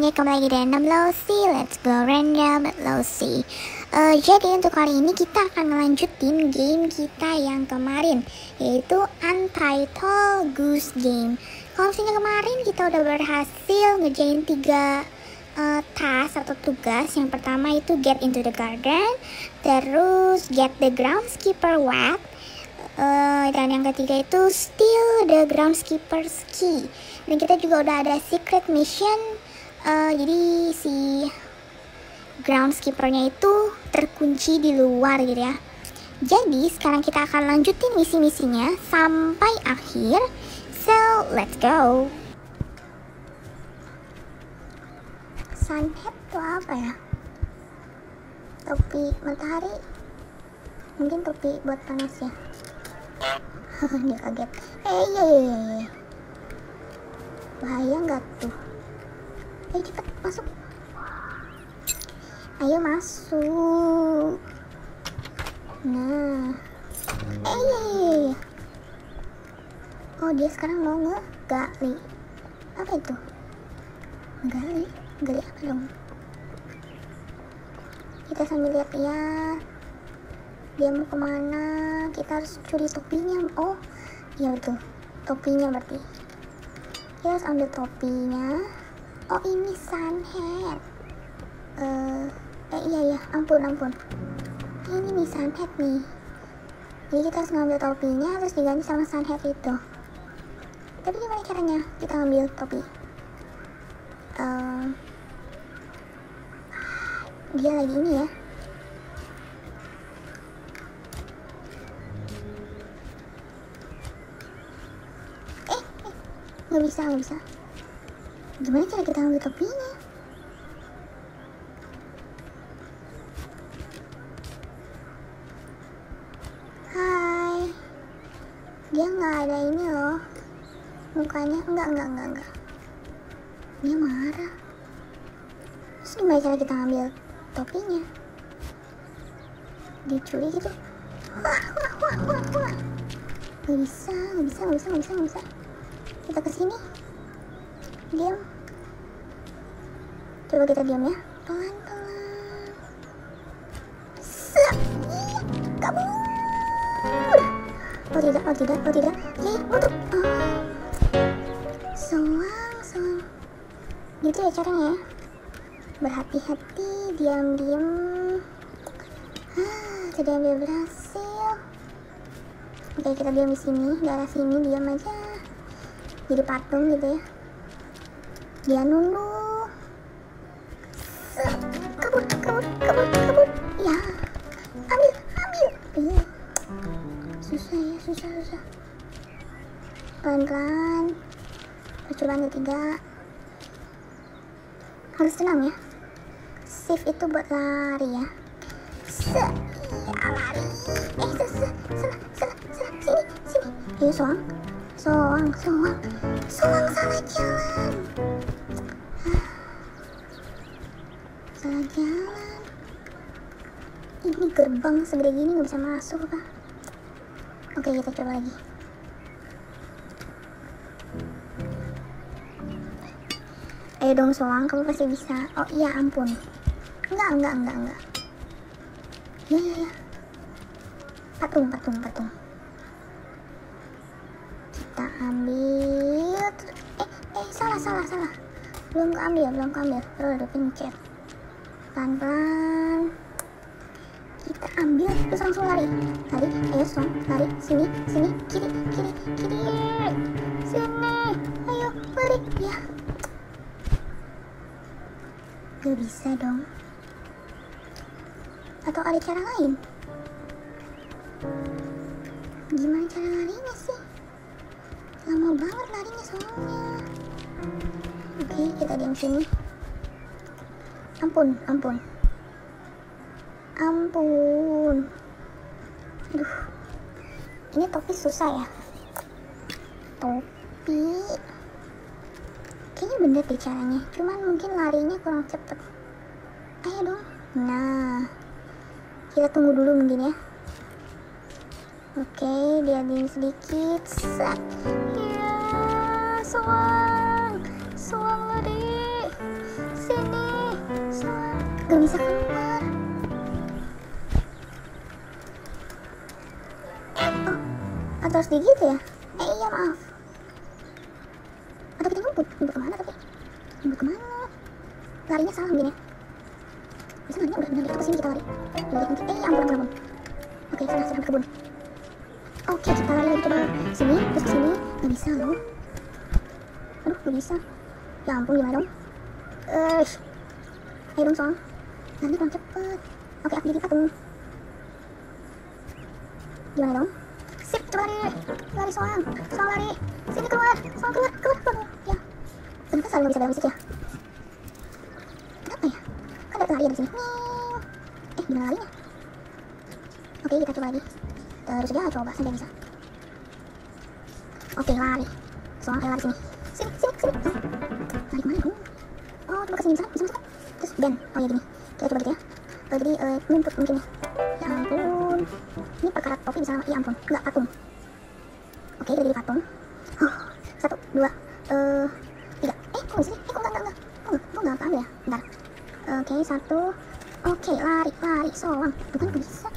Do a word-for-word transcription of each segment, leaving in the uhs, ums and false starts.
semuanya, kembali lagi dengan Losi. Let's go random Losi. uh, Jadi untuk kali ini kita akan melanjutin game kita yang kemarin, yaitu Untitled Goose Game. Kalau misalnya kemarin kita udah berhasil ngerjain tiga uh, task atau tugas. Yang pertama itu get into the garden, terus get the groundskeeper wet, Uh, dan yang ketiga itu steal the groundskeeper's key. Dan kita juga udah ada secret mission. uh, Jadi si groundskeepernya itu terkunci di luar gitu ya. Jadi sekarang kita akan lanjutin misi-misinya sampai akhir. So let's go. Sunhead itu apa ya? Topi matahari. Mungkin topi buat panas ya. Dia kaget. Eh iya iya iya. Bahaya nggak tuh? Ayo cepet masuk. Ayo masuk. Nah. Eh iya iya iya. Oh dia sekarang mau ngegali. Apa itu? Gali? Gali apa dong? Kita sambil lihat-lihat. Dia mau kemana? Kita harus curi topinya. Oh iya betul, topinya berarti. Kita harus ambil topinya. Oh ini Sunhead. uh, Eh iya iya, ampun ampun. Ini nih Sunhead nih. Jadi kita harus ngambil topinya, terus diganti sama Sunhead itu. Tapi gimana caranya kita ngambil topi? uh, Dia lagi ini ya. Nggak bisa, nggak bisa. Gimana cara kita ambil topinya? Hai. Dia nggak ada ini loh. Mukanya, enggak, enggak, enggak, enggak. Dia marah. Terus gimana cara kita ambil topinya? Dicuri gitu. Wah, wah, wah, wah, wah. Nggak bisa, nggak bisa, nggak bisa, nggak bisa, nggak bisa. Kita kesini, diam. Coba kita diam ya, pelan-pelan. Set, kabur. Oh tidak, oh tidak, oh tidak. Ih, untuk oh. Soang, soang. Gitu ya caranya ya. Berhati-hati, diam-diam. Ah, tadi ambil berhasil. Oke, kita diam di sini, daerah sini, diam aja. Jadi patung gitu ya. Dia nunduk. Kabur, kabur, kabur, kabur. Ya, ambil, ambil. Iya. Susah ya, susah, susah. Pelan-pelan. Percobaan ketiga. Harus tenang ya. Shift itu buat lari ya. Se, iya lari. Eh, se, sana, sana, sana, sini, sini. Ayo soang. Soang, soang, soang salah jalan. Salah jalan. Ini gerbang segede gini nggak bisa masuk apa? Oke, kita coba lagi. Ayo dong soang, kamu pasti bisa. Oh iya ampun. Enggak, enggak, enggak, enggak. Ya, ya, ya. Patung, patung, patung. Kita ambil. Eh, eh, salah, salah, salah. Belum keambil, belum keambil. Terus udah pencet. Pelan-pelan. Kita ambil, terus langsung lari. Lari, ayo song, lari. Sini, sini, kiri, kiri, kiri. Sini, ayo, balik. Ya. Gak bisa dong. Atau ada cara lain? Gimana cara larinya sih? Lama banget larinya soalnya. Oke, kita diam sini. Ampun, ampun. Ampun. Aduh. Ini topi susah ya. Topi. Kayaknya bener deh caranya. Cuman mungkin larinya kurang cepet. Ayo dong. Nah. Kita tunggu dulu mungkin ya. Oke, dia diam sedikit. Set. Ya, soang. Soang lari. Gak bisa keluar. Eh, oh, atau harus digigit ya? Eh iya maaf. Atau kita ngumpet? Ngumpet kemana tapi? Ngumpet kemana? Larinya salah mungkin ya. Bisa nggak? Udah benar itu kesini kita lari. Lari mungkin. Eh ampun ampun ampun. Oke sana sana kebun. Oke kita lari lagi coba sini terus ke sini. Gak bisa loh. Aduh gak bisa. Ya ampun gimana dong? Eh, ayo dong soal. Nanti kurang cepet. Oke aku jadi patung. Gimana dong? Sip coba lari. Lari soal. Soal lari. Sini keluar. Soal keluar keluar keluar. Ya. Kenapa selalu gak bisa dalam musik ya? Kenapa ya? Kan ada lari ya di sini. Eh gimana larinya? Oke kita coba lagi. Terus aja coba sampai bisa. Oke lari. Soal ayo lari sini. Sini sini sini. Oh. Lari kemana dong? Oh coba kesini bisa bisa bisa. Terus band. Oh ya gini. Kita coba gitu ya. Uh, jadi uh, ngumpet mungkin ya. Ya ampun. Ini perkara topi bisa lama. Ya ampun. Enggak patung. Oke kita jadi patung. Oh, satu dua uh, tiga. Eh kok sini? Eh kok enggak enggak enggak. Kok enggak kok enggak apa ya? Bentar. Oke satu. Oke lari lari soang. Bukan kok bisa.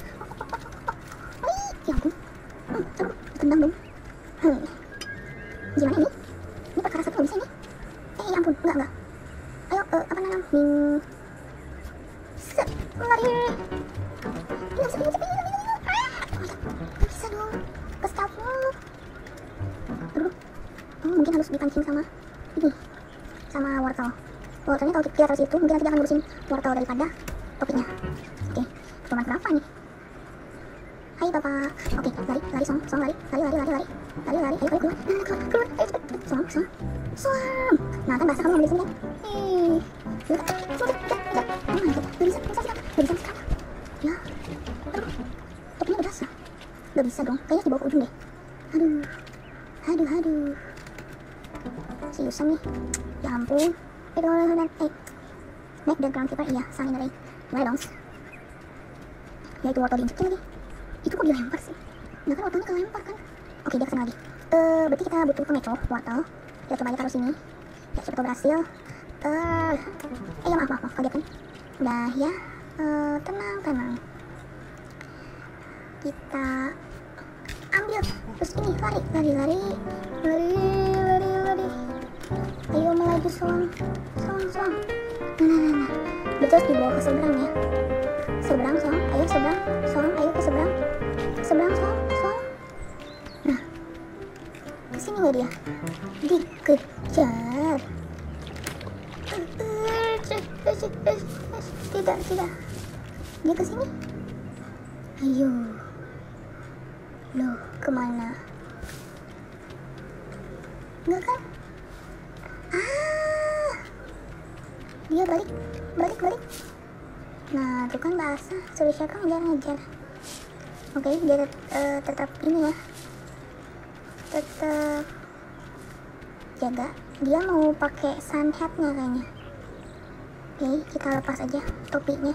Ya ampun. Hmm, aduh, ditendang dong. Hmm. Gimana ini? Ini perkara satu bisa ini? Eh, ya ampun, enggak, enggak. Ayo, uh, apa namanya? Ming... Set, lari. Ini bisa, bisa, bisa, bisa, bisa. Ah, gak bisa dong. Astagfirullah. Aduh. Oh, mungkin harus dipancing sama ini. Sama wortel. Wortelnya kalau kita taruh situ, mungkin nanti dia akan ngurusin wortel daripada topinya. Oke, cuma berapa nih? Hai bapak, oke lari, lari song, song lari, lari, lari, lari, lari, lari, lari, ayo, ayo keluar, keluar, keluar, keluar, ayo cepet, cepet, song, song, song. Nah kan bahasa kamu ngambil sini kan? Hei, sudah, sudah, sudah, sudah, oh my god, gak bisa, gak bisa, gak bisa sekarang. Ya, aduh, topinya udah basah, gak bisa dong, kayaknya dibawa ke ujung deh. Aduh, aduh, aduh, seriusan nih, ya ampun, eh, eh, make the ground keeper, iya, saling lari, gimana dong? Ya itu wortel diinjekin lagi. Itu kok dilempar sih? Nah kan wortelnya kelempar kan? Oke dia kesana lagi. Uh, berarti kita butuh kemeco wortel. Kita coba aja taruh sini. Ya siapa tahu berhasil. Uh, eh ya maaf maaf maaf kaget kan? Udah ya. Uh, tenang tenang. Kita ambil terus ini lari lari lari lari lari lari. Ayo melaju soang soang soang. Nah nah nah. nah. Betul harus dibawa ke seberang ya. Seberang soang. Ayo seberang soang. Ayo ke seberang. Seberang soang soang. Nah kesini nggak dia? Dikejar. Tidak tidak. Dia kesini. Ayo. Loh kemana? Enggak kan? Ah, dia balik balik balik. Nah itu kan bahasa suruh siapa dia ngejar. Oke okay, dia uh, tetap ini ya, tetap jaga. Dia mau pakai sun hatnya kayaknya. Oke okay, kita lepas aja topinya,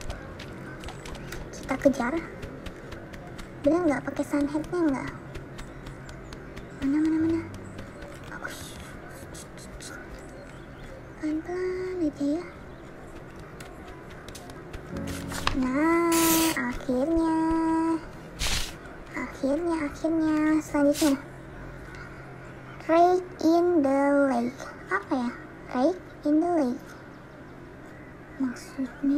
kita kejar. Bener nggak pakai sun hatnya nggak? Mana mana mana? Oh, pelan pelan aja ya. Nah akhirnya akhirnya akhirnya selanjutnya rake in the lake. Apa ya rake in the lake maksudnya?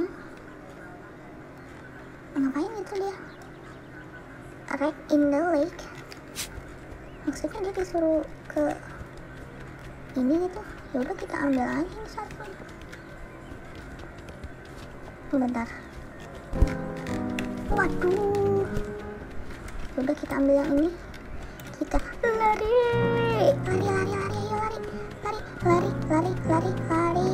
Ngapain itu dia rake in the lake? Maksudnya dia disuruh ke ini gitu. Ya udah kita ambil aja yang satu. Bentar. Waduh. Udah kita ambil yang ini. Kita lari. Lari lari lari ayo lari. Lari lari lari lari lari.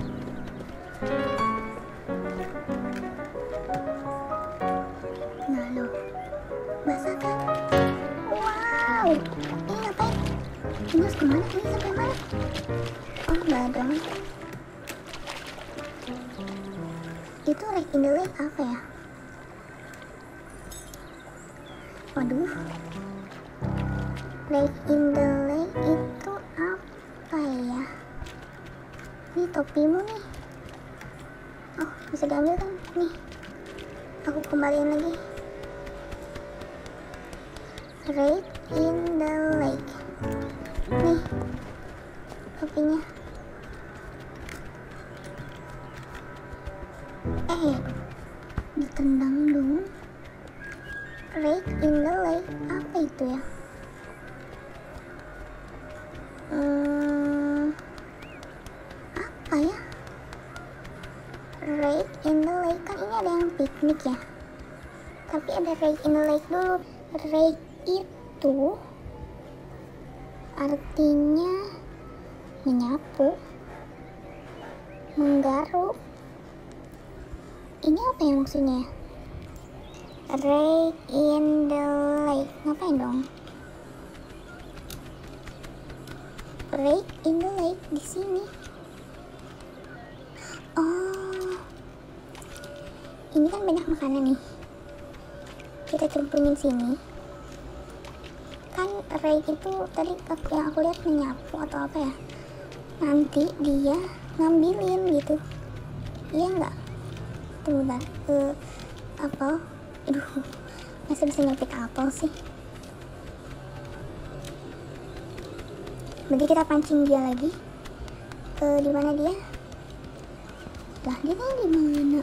Nah lo. Basah kan? Wow. Ini ngapain? Ini harus kemana? Ini sampai mana? Oh nggak ada. Itu rake in the lake apa ya? Waduh, rake in the lake itu apa ya? Ini topimu nih. Oh Bisa diambil kan? Nih, aku kembaliin lagi. Rake in the lake. Nih, kopinya. Eh, ditendang dong. Rake in the lake, apa itu ya? Hmm, apa ya? Rake in the lake, kan ini ada yang piknik ya. Tapi ada rake in the lake dulu. Rake itu artinya menyapu, menggaruk. Ini apa ya maksudnya? Rake in the lake, ngapain dong? Rake in the lake di sini. Oh, ini kan banyak makanan nih. Kita cemplungin sini. Kan rake itu tadi yang aku lihat menyapu atau apa ya? Nanti dia ngambilin gitu. Iya nggak? Tunggu bentar. Uh, apel. Aduh, masa bisa nyepik apel sih? Berarti kita pancing dia lagi. Uh, di mana dia? Lah, dia kan di mana?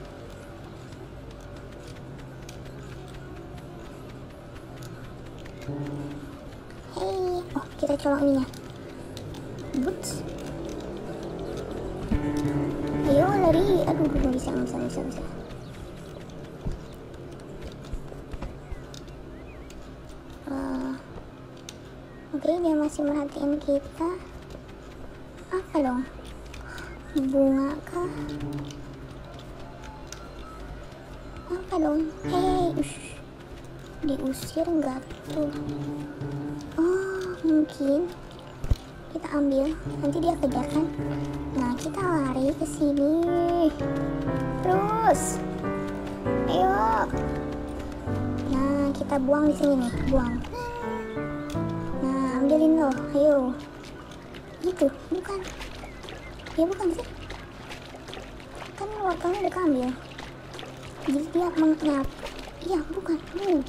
Hei, oh kita colok ininya. Boots. Ayo lari. Aduh, belum bisa, bisa, bisa, bisa. Uh, Oke, okay, dia masih merhatiin kita. Apa dong? Bunga kah? Apa dong? Hei, ush. Diusir nggak tuh? Oh, mungkin kita ambil, nanti dia kejar kan? Nah, kita lari ke sini. Terus, ayo. Nah, kita buang di sini nih, buang. Nah, ambilin loh, ayo. Gitu, bukan? Ya bukan sih? Kan wortelnya udah keambil. Jadi dia menyapu. Iya, bukan, bukan.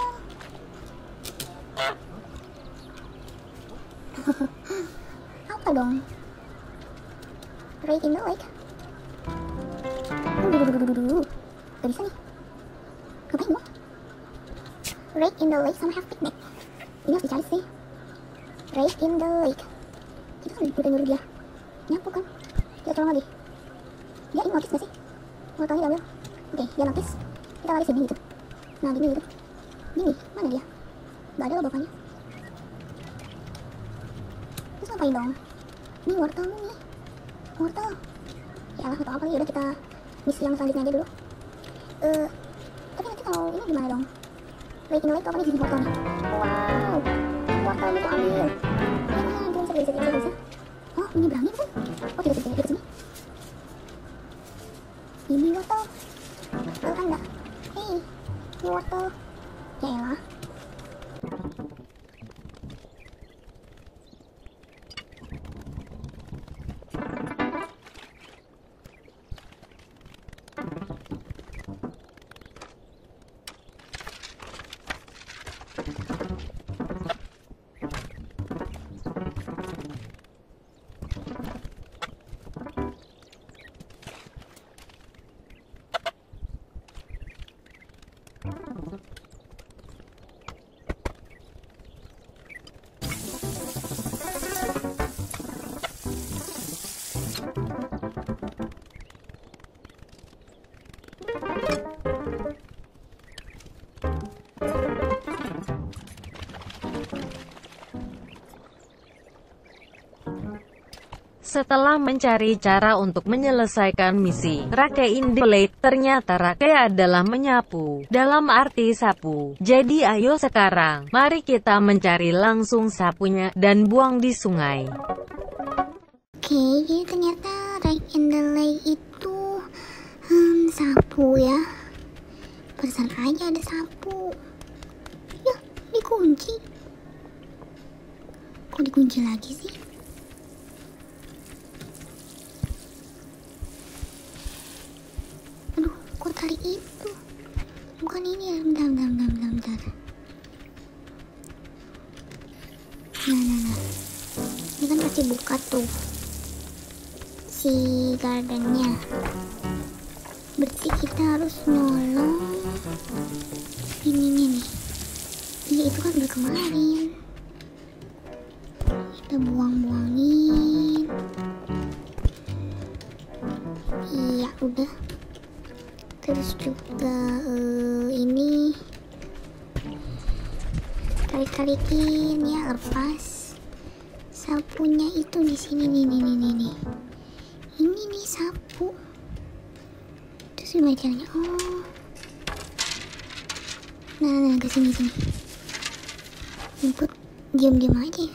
Apa dong? Rake in the lake. Duh, gak bisa nih. Ngapain gua? Rake in the lake sama have picnic. Ini harus dicari sih. Rake in the lake. Kita kan udah nyuruh dia nyapu kan? Kita tolong lagi. Dia ini notice gak sih? Wortelnya diambil. Oke, dia notice. Kita lari sini gitu. Nah, gini gitu. Gini, mana dia? Gak ada loh bapaknya. Terus ngapain dong? Ini wortel nih. Wortel. Ya lah, atau apa nih, udah kita misi yang selanjutnya aja dulu. Eh, uh, tapi nanti kalau ini gimana dong? Rake in the lake apa nih jadi wortel nih? Wow, wortel itu ambil. Ya, nah, bisa, bisa, bisa, bisa. Oh, ini berani bukan? Oh, tidak, tidak, tidak, sini. Ini wortel. Wortel kan enggak? Hei, ini wortel. Ya elah. Setelah mencari cara untuk menyelesaikan misi Rake in the Lake, ternyata Rake adalah menyapu, dalam arti sapu. Jadi ayo sekarang, mari kita mencari langsung sapunya, dan buang di sungai. Oke, jadi ternyata Rake in the Lake itu hmm, sapu ya. Besar aja ada sapu. Ya, dikunci. Kok dikunci lagi sih? Nah, nah, nah. Ini kan pasti buka tuh si gardennya. Berarti kita harus nyolong ininya nih. Iya, itu kan udah kemarin. Kita buang-buangin. Iya, udah. Terus juga uh, ini tarik-tarikin ya, lepas sapunya itu di sini nih nih nih nih nih. Ini nih sapu. Terus gimana caranya? Oh, nah, nah kesini sini. Jemput, diam-diam aja.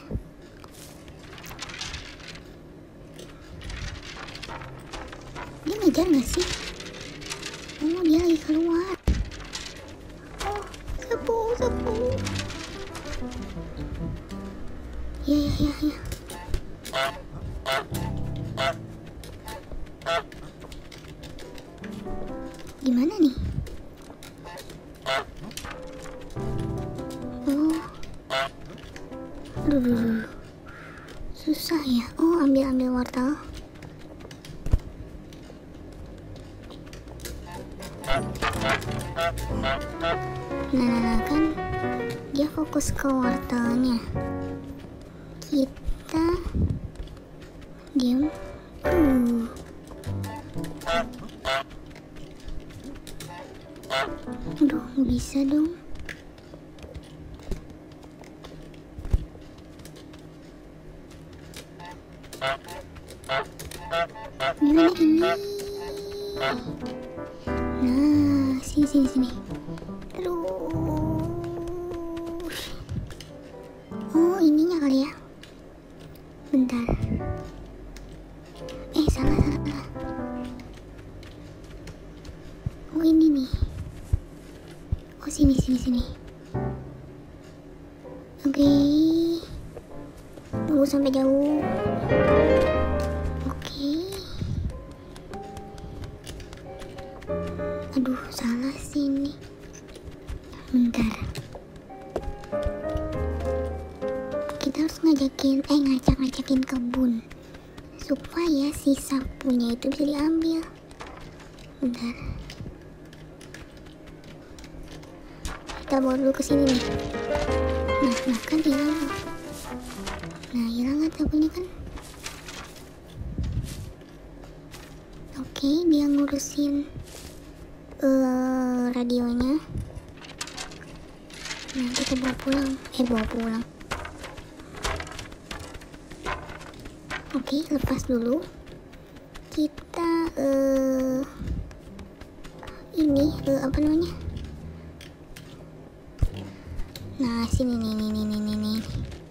Dia ngejar nggak sih? Oh, dia lagi keluar. Oh, sapu, sapu. Ya, ya, ya, ya. Gimana nih? Oh, aduh, aduh, aduh. Susah ya. Oh, ambil ambil wortel. Nah, nah, kan dia fokus ke wortelnya. Kita diam. Uh. Aduh, nggak bisa dong. Gimana ini? Nah, sini sini sini. Aduh. Oh, ininya kali ya. Bentar. Eh, salah salah salah. Oh, ini nih. Oh, sini sini sini. Oke. Tunggu sampai jauh. Oke. Aduh, salah sini. Bentar. Kita harus ngajakin, eh ngacak-ngacakin kebun supaya si sapunya itu bisa diambil. Bentar. Kita bawa dulu ke sini nih. Nah, nah kan hilang. Nah, hilang kan sapunya kan. Oke, dia ngurusin uh, radionya. Nah, kita bawa pulang. Eh, bawa pulang. Oke, lepas dulu. Kita uh, ini uh, apa namanya? Nah, sini nih nih nih nih nih. nih.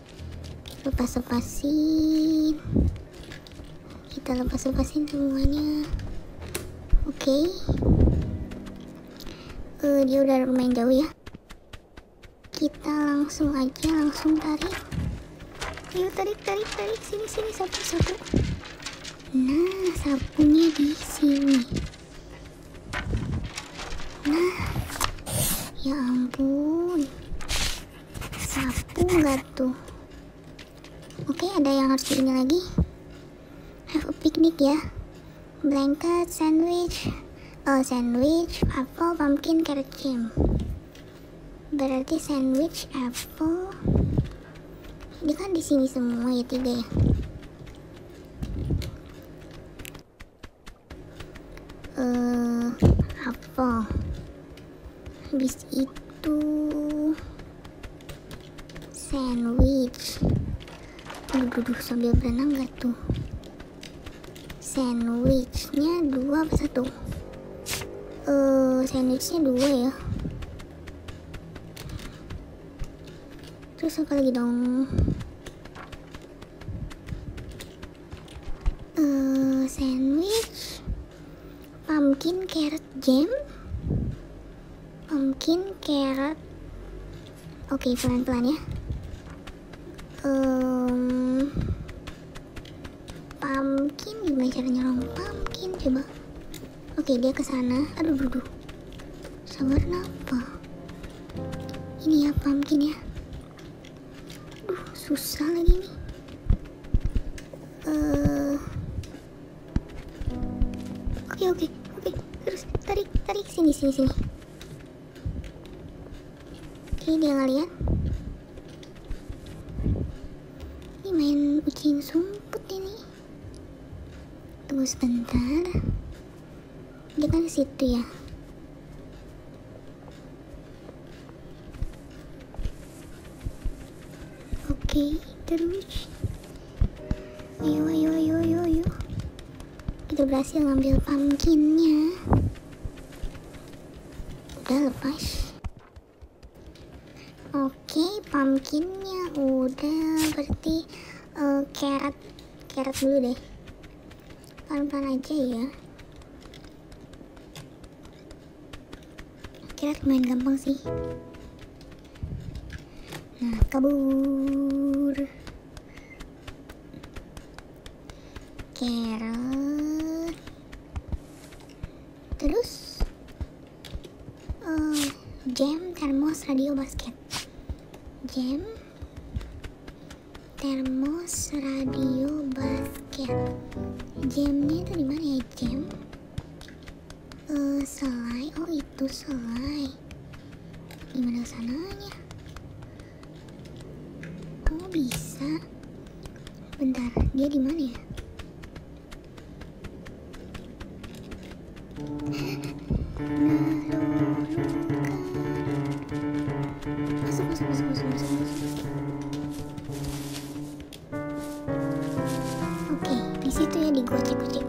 Lepas-lepasin. Kita lepas-lepasin semuanya. Oke. Uh, dia udah lumayan jauh ya. Kita langsung aja langsung tarik. Ayo tarik tarik tarik sini sini sapu sapu. Nah, sapunya di sini. Nah, ya ampun, sapu nggak tuh? Oke, ada yang harus ini lagi. Have a picnic ya. Blanket, sandwich, oh sandwich, apple, pumpkin, carrot jam. Berarti sandwich, apple. Ini kan di sini semua ya, tiga ya. Uh, apel. Habis itu sandwich. Aduh, duduh, sambil berenang gak tuh? Sandwichnya dua apa satu? Uh, sandwichnya dua ya. Terus apa lagi dong? Uh, sandwich, pumpkin carrot jam, pumpkin carrot. Oke, okay, pelan-pelan ya. Um, pumpkin gimana cara nyolong pumpkin coba? Oke, okay, dia ke sana. Aduh, aduh, sabar napa? Ini ya pumpkin ya. susah lagi nih. Uh, oke oke oke terus tarik tarik sini sini sini. Oke, dia nggak lihat. Ini main ujian sumput ini. Tunggu sebentar. Dia kan ke situ ya. Oke, terus. Ayo, ayo, ayo, ayo, ayo. Kita berhasil ngambil pumpkinnya. Udah lepas. Oke, pumpkinnya udah. Berarti uh, carrot, carrot dulu deh. Pelan-pelan aja ya. Carrot main gampang sih. Nah, kabur. Carrot. Terus uh, jam, termos, radio, basket. Jam, termos, radio, basket. Jamnya itu di mana ya? Jam. Uh, selai. Oh, itu selai. Gimana sananya? Oh, bisa. Bentar, dia di mana ya? Masuk, masuk, masuk, masuk, masuk, masuk. Oke, di situ ya digocek-gocek.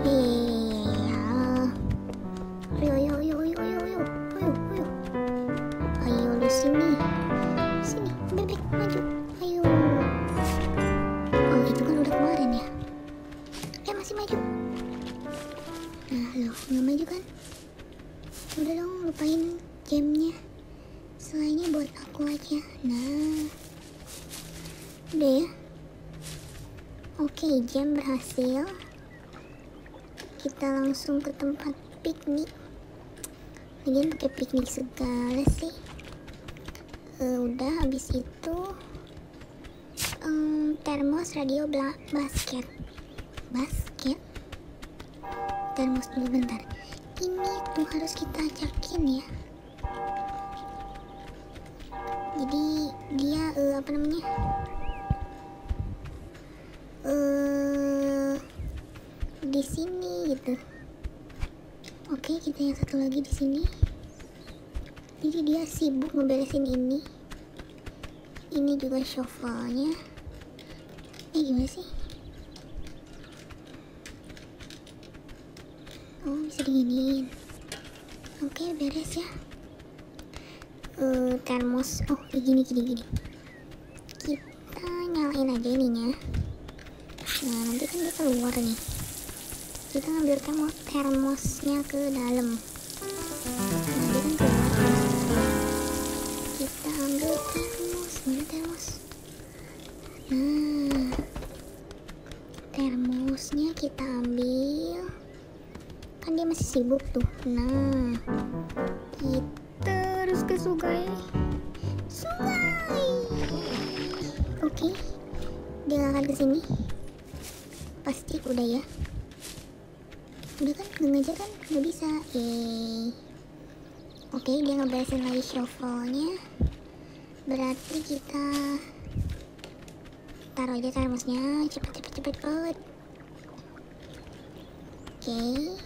Iya. Ayo, ayo, ayo, ayo, ayo, ayo, ayo, ayo. Ayo di sini, sini, bebek maju. Ayo. Oh, itu kan udah kemarin ya. Eh, masih maju. Nah, loh, nggak maju kan? Udah dong, lupain jamnya. Selainnya buat aku aja. Nah, udah ya. Oke, jam berhasil. Kita langsung ke tempat piknik. Lagian pakai piknik segala sih. Uh, udah, habis itu um, termos, radio, bla, basket. Basket. Termos dulu bentar. Ini tuh harus kita acakin ya. Jadi dia uh, apa namanya? Uh, di sini gitu. Oke, kita yang satu lagi di sini. Jadi dia sibuk ngeberesin ini. Ini juga shovelnya. Eh, gimana sih? Oh, bisa diginiin. Oke, beres ya. Uh, termos. Oh, gini gini gini. Kita nyalain aja ininya. Nah, nanti kan dia keluar nih. Kita ngambil termos, termosnya ke dalam. Nah, dia kan keluar. Kita ambil termos. Mana termos? Nah, termosnya kita ambil. Kan dia masih sibuk tuh. Nah, kita harus ke sungai. Sungai. Oke, dia gak akan kesini. Pasti udah ya. Udah kan, nggak ngejar kan? Nggak bisa. Yeay. Oke, dia ngeberesin lagi shovelnya. Berarti kita taruh aja termosnya. Cepet, cepet, cepet, cepet. Oke.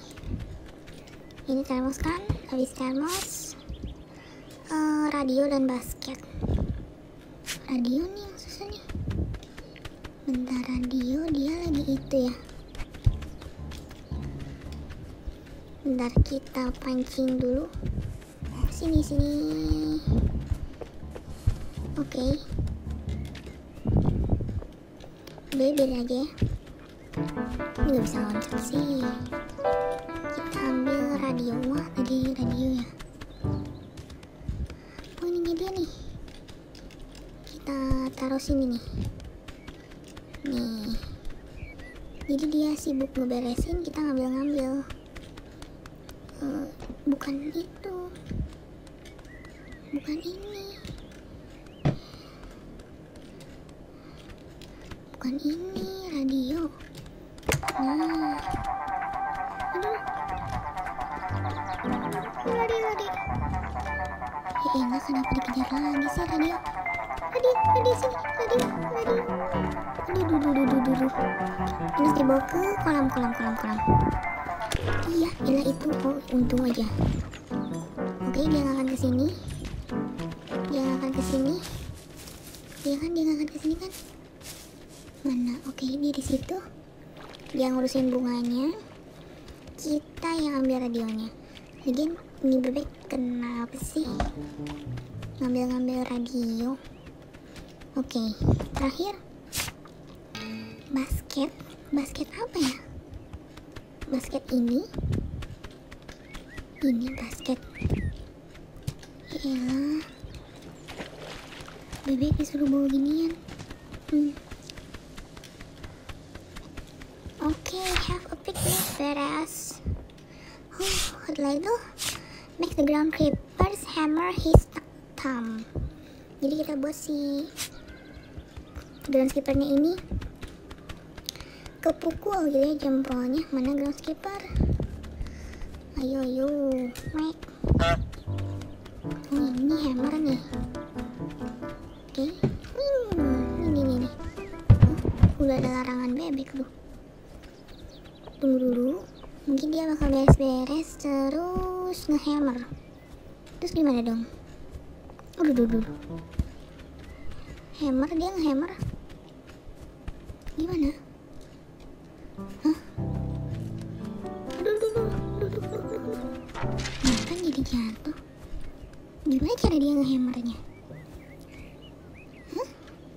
Ini termos kan, habis termos uh, radio dan basket. Radio nih yang susah nih. Bentar, radio dia lagi itu ya. Bentar, kita pancing dulu. Sini, sini. Oke. Udah, biarin aja ya. Ini gak bisa loncat sih. Kita ambil radio. Wah, tadi radio ya. Oh, ininya dia nih. Kita taruh sini nih. Nih. Jadi dia sibuk ngeberesin, kita ngambil-ngambil. Uh, bukan itu. Bukan ini. bukan ini radio. Nah, aduh, radio radio. Ya elah, kenapa dikejar lagi sih radio? Radio, radio sini, radio, radio. Aduh, duh, duh, duh, duh, duh, duh. Terus dibawa ke kolam, kolam, kolam, kolam. Iya, elah itu. Oh, untung aja. Oke, dia nggak akan kesini. Dia nggak akan kesini. Dia kan, dia nggak akan kesini kan? Mana? Oke, dia di situ. Dia ngurusin bunganya. Kita yang ambil radionya. Lagian ini bebek kenapa sih ngambil-ngambil radio? Oke, terakhir basket. Basket apa ya? Basket ini. Ini basket. Yaelah, bebek disuruh bawa ginian. Hmm. Oke, okay, have a picnic, beres. Oh, setelah itu make the ground creepers hammer his thumb. Jadi kita buat si groundskeepernya ini kepukul gitu ya jempolnya. Mana groundskeeper? Ayo ayo, Mek. Oh, ini hammer nih. Oke, okay. hmm, ini nih nih. Oh, udah ada larangan bebek loh. Tunggu dulu, mungkin dia bakal beres-beres terus ngehammer. Terus gimana dong? Aduh, aduh, aduh. Hammer, dia ngehammer. Gimana? Hah? Aduh, aduh, aduh, aduh, aduh, aduh, aduh. Nah, kan jadi jatuh. Gimana cara dia ngehammernya? Hah?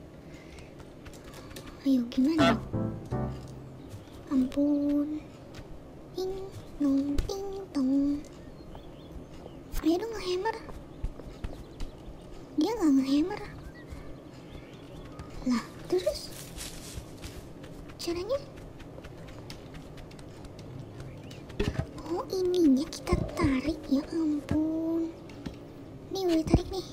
Ayo, gimana dong? Ampun. Ting nong ting tong. Ayo dong ngehammer. Dia gak ngehammer. Lah, terus caranya? Oh, ininya kita tarik. Ya ampun. Nih, boleh tarik nih.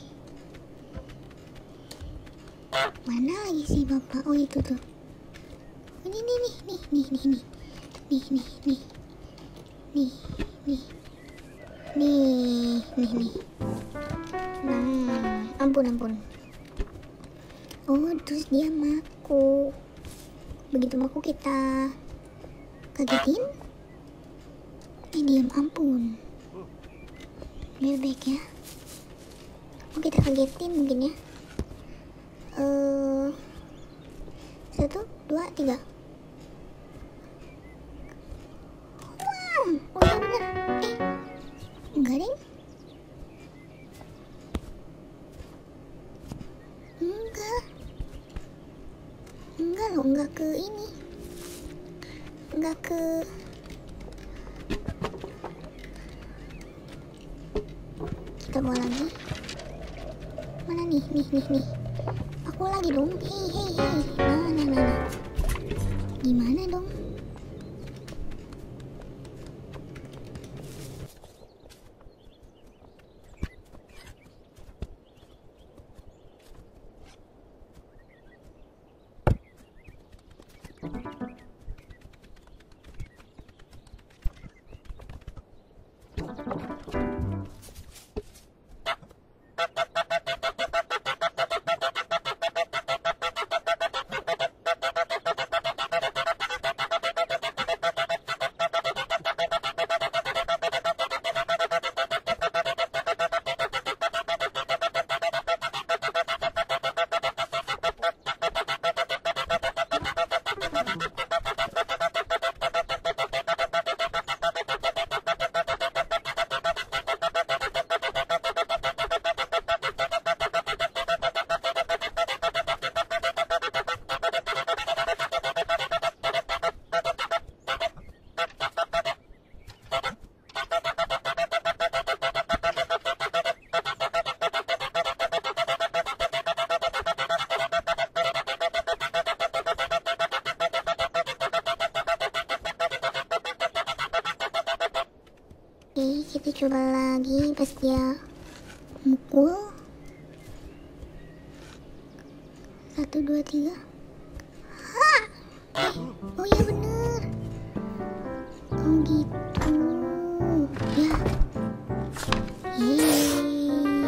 Mana lagi sih bapak? Oh, itu tuh. Ini nih nih nih nih nih nih nih nih nih nih nih nih nih nih. Nah, ampun ampun. Oh, terus dia maku. Begitu maku kita kagetin. Eh, diam, ampun. Bebek ya. Oh, kita kagetin mungkin ya. Eh, uh, satu, dua, tiga. Oh iya bener. Eh, enggak deh. Enggak. Enggak loh, enggak ke ini. Enggak ke. Kita bawa lagi. Mana nih, nih, nih, nih. Aku lagi dong. Hei, hei, hei. Nah, nah, nah, nah. Gimana dong? Oke, kita coba lagi pas dia mukul. Satu, dua, tiga. Eh, oh ya bener. Oh gitu. Ya. Yeay.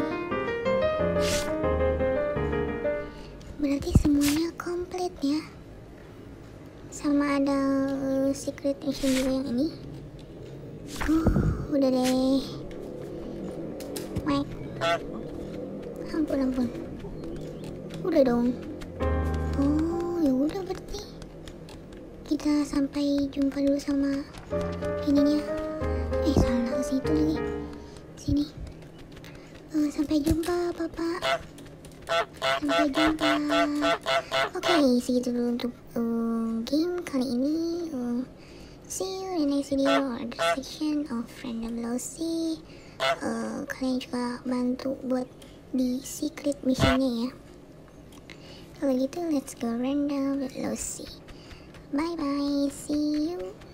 Berarti semuanya komplit ya. Sama ada uh, secret mission juga yang ini. Uh, udah deh. Mike. Ampun ampun. Udah dong. Oh ya udah berarti kita sampai jumpa dulu sama ininya. Eh salah ke situ lagi. Sini. Uh, sampai jumpa Bapak. Sampai jumpa. Oke, okay, segitu dulu untuk uh, game kali ini. Uh, see you in the next video or the section of Random Lossy. Uh, kalian juga bantu buat di secret missionnya ya. Kalau gitu, let's go random with Lossy. Bye bye, see you.